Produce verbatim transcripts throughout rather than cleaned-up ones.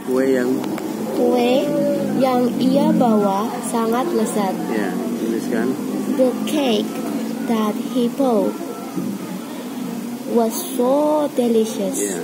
Kue yang Kue yang ia bawa sangat lezat. ya, tuliskan. The cake that he bought was so delicious. Ya.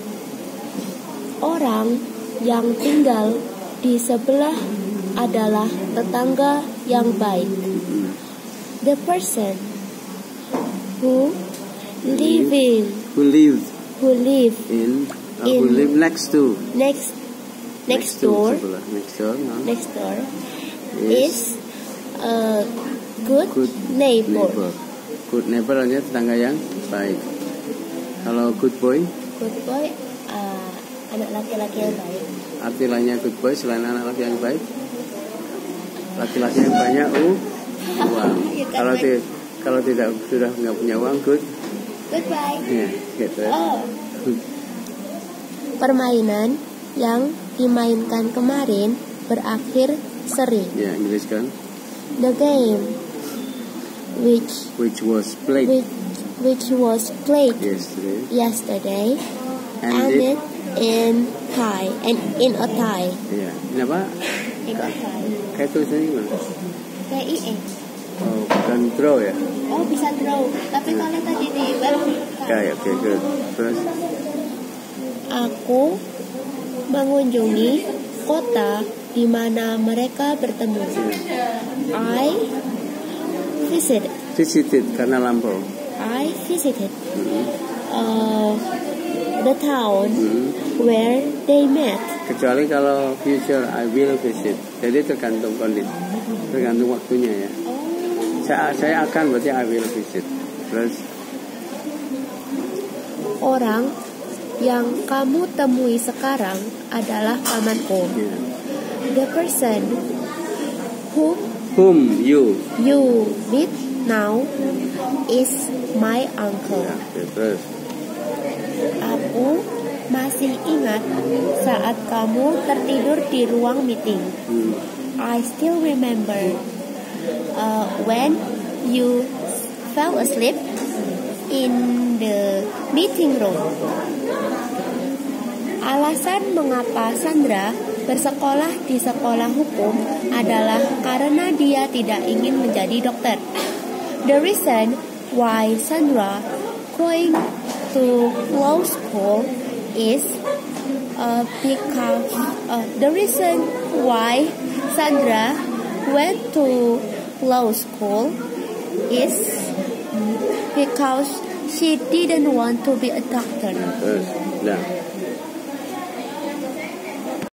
Orang yang tinggal di sebelah adalah tetangga yang baik. The person who living Who lived who live in, uh, In- who live next to next next to, door sebelah. Next door, no? next door Is is a good, good neighbor. neighbor. Good neighbor artinya tetangga yang baik. Kalau good boy, Good boy, uh, anak laki-laki yang baik. arti lainnya good boy selain anak laki yang baik, laki-laki yang banyak uh, uang. Ya kan, Kalau baik. ti- kalau tidak sudah nggak punya uang, good, Goodbye. ya, gitu. Oh. Permainan yang dimainkan kemarin berakhir seri. Ya, Inggris kan, The game which which was played which, which was played yesterday, yesterday ended. ended in tie and in a tie. Ya, ini apa? In a tie. Kayak tulisannya gimana? T I E. Oh, bukan draw ya? Oh, bisa draw. Tapi kalau tadi di web Kayak, oke, good. Terus, aku mengunjungi kota di mana mereka bertemu. I visited. visited karena lampau. I visited Hmm. uh, the town Hmm. where they met. Kecuali kalau future I will visit. Jadi tergantung kondisi, tergantung waktunya ya. Saya, saya akan berarti I will visit. Terus Orang yang kamu temui sekarang adalah pamanku. ya. The person whom Whom you. you meet now is my uncle. Ya, oke, terus Aku masih ingat saat kamu tertidur di ruang meeting. hmm. I still remember uh, when you fell asleep in the meeting room. Alasan mengapa Sandra bersekolah di sekolah hukum adalah karena dia tidak ingin menjadi dokter. The reason why Sandra going to law school is uh, because uh, the reason why Sandra went to law school is because she didn't want to be a doctor. Terus, nah.